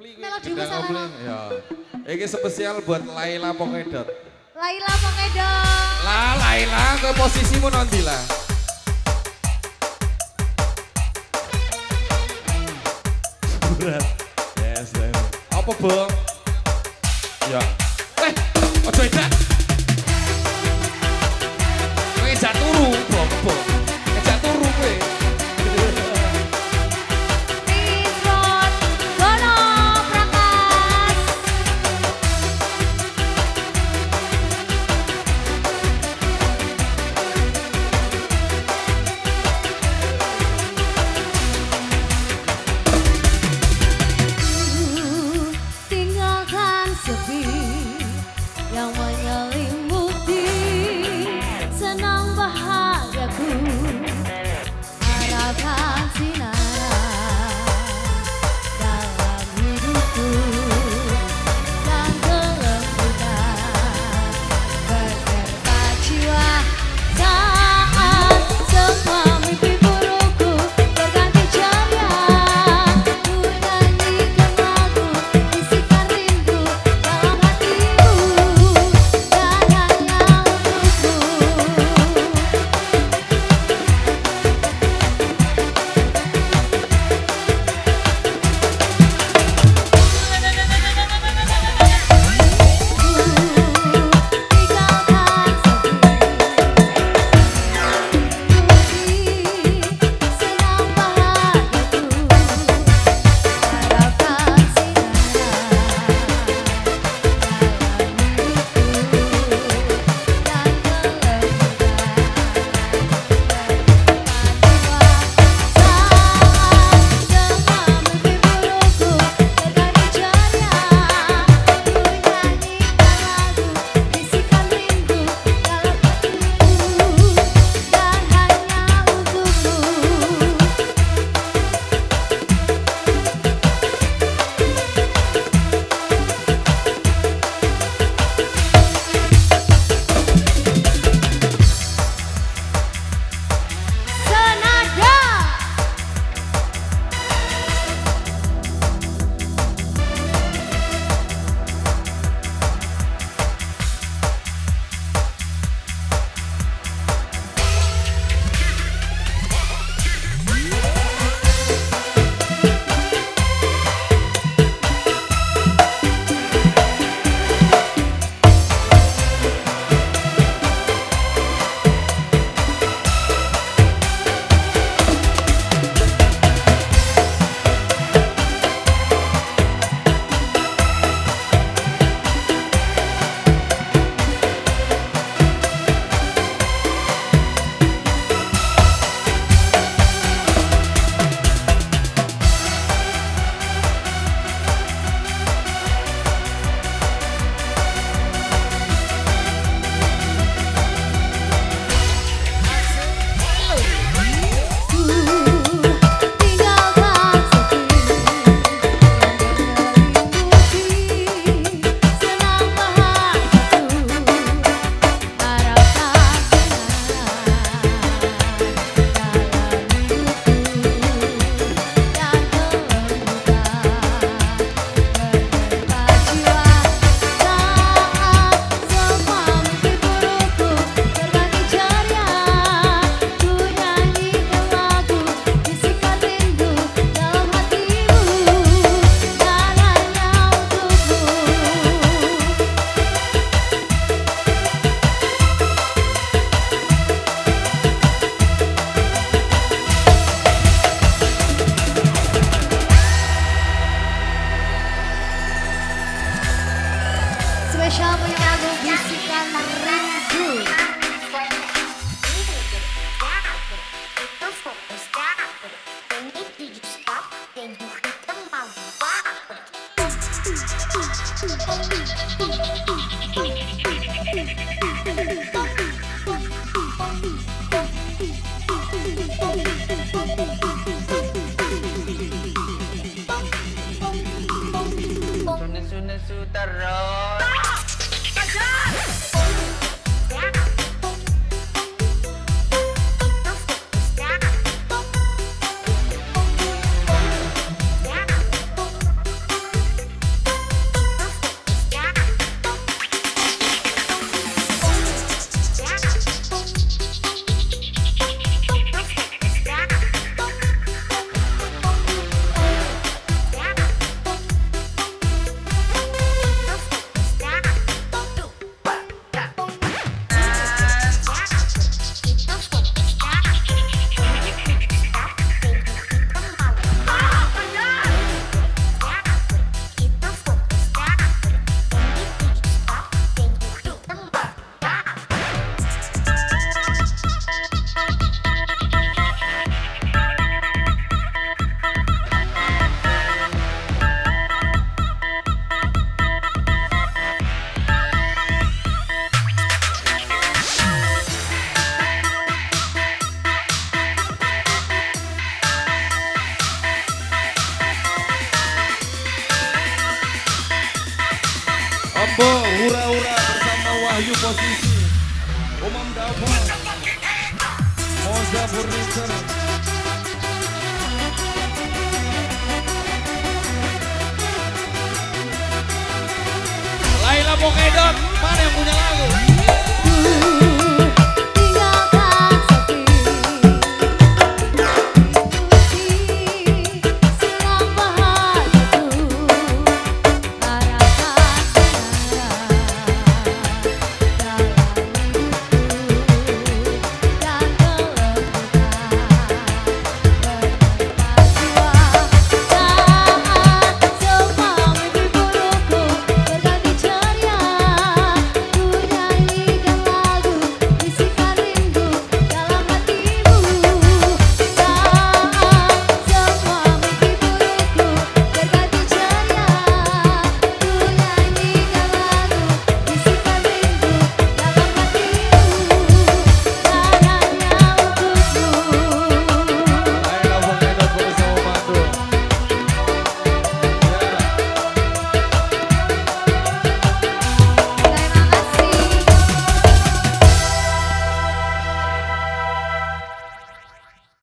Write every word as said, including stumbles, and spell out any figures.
Melodi masalah. Ya. Ini spesial buat Laila Pokedot. Laila Pokedot. Lah Laila ke posisimu nanti lah. Berat. Yes, yes. Apa bang? Ya. Eh, ojo edak. Kowe ejak turu, bobo. Ejak turu kowe. Yang menyelimuti senang bahagiaku, harapkan sinar dalam hidupku dan kelembutan beserta jiwa saat semua mimpi burukku berganti ceria. Ku nyanyikan lagu, bisikan rindu dalam hatimu. Spesial punya lagu bisikan rindu. Nesu-nesu terus. Ura-ura bersama Wahyu Posisi, Umam Davo, Moza Furniture. Laila Pokedot, mana yang punya lagu?